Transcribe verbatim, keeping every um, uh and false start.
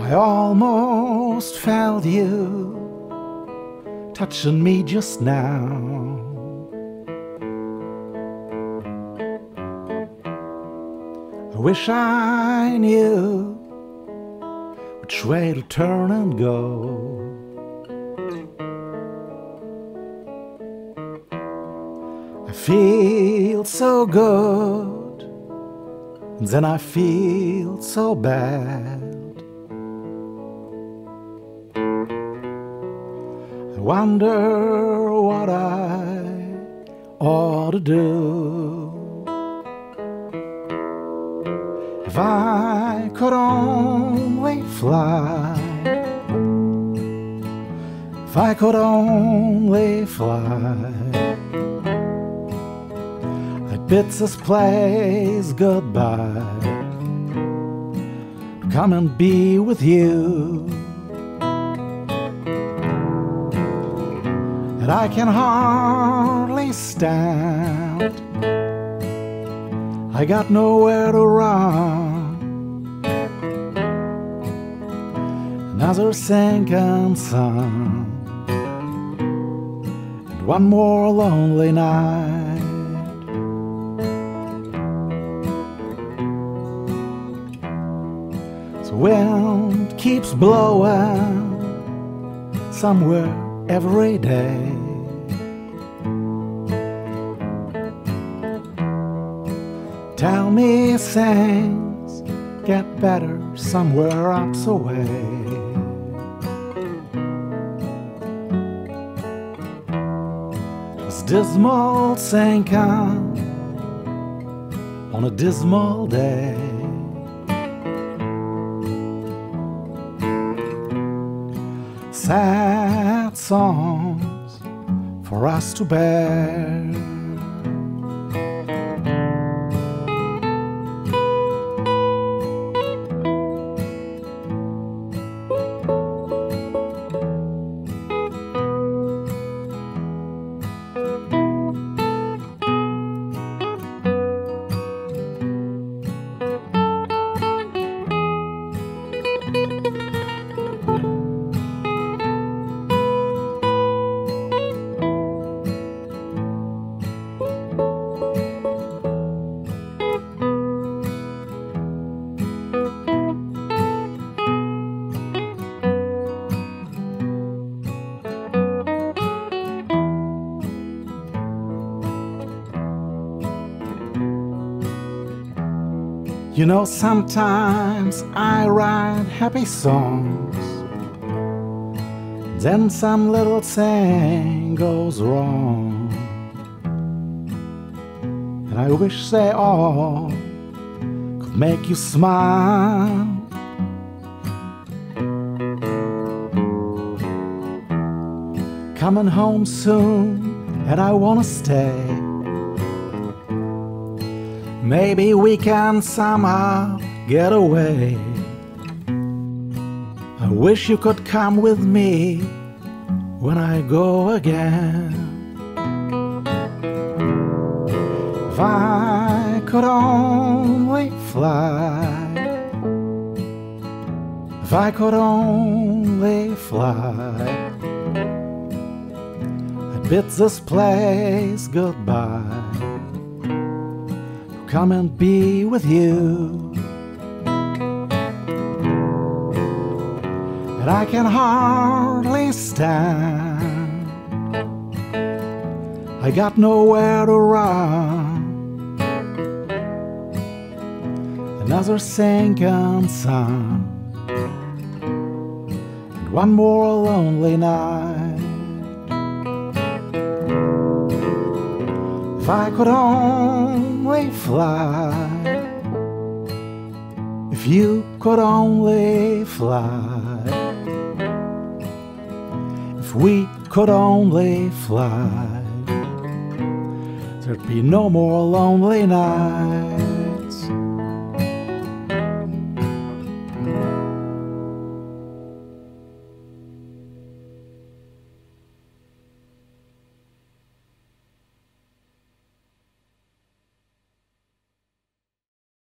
I almost felt you touching me just now. I wish I knew which way to turn and go. I feel so good, and then I feel so bad. I wonder what I ought to do. If I could only fly, if I could only fly, I'd bid this place goodbye, come and be with you. And I can hardly stand, I got nowhere to run. Another sinking sun, and one more lonely night. The wind keeps blowing somewhere every day. Tell me things get better somewhere up the way. Just dismal sinking on a dismal day. Sad songs for us to bear. You know, sometimes I write happy songs, then some little thing goes wrong, and I wish they all could make you smile. Coming home soon, and I wanna stay. Maybe we can somehow get away. I wish you could come with me when I go again. If I could only fly, if I could only fly, I'd bid this place goodbye, come and be with you. And I can hardly stand, I got nowhere to run. Another sinking sun, and one more lonely night. If I could only fly, if you could only fly, if we could only fly, there'd be no more lonely nights.